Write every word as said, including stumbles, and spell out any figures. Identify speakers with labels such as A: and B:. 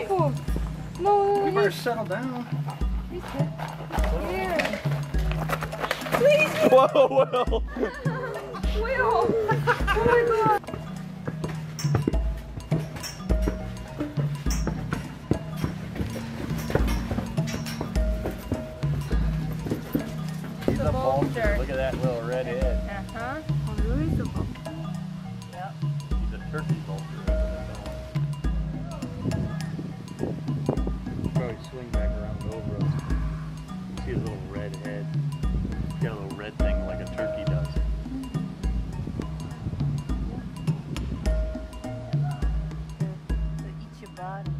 A: careful. No, no,
B: We
A: no.
B: better settle down.
A: He's good. Here. Please.
C: Whoa, Will.
A: Will. Oh my God.
C: He's a vulture. Look at that little red head.
A: Uh-huh. Oh, really? It's a vulture.
C: Yep. He's a turkey vulture. Probably swing back around over us. See his little red head. He's got a little red thing like a turkey does.
A: They eat your body.